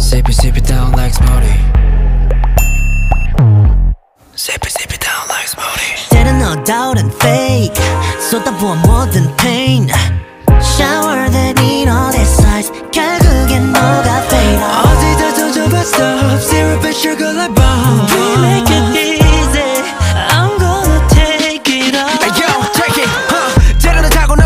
Sip it down like smoothie. Sip it down like smoothie. 때는 no doubt and fake 쏟아부어 모든 pain Shower that need all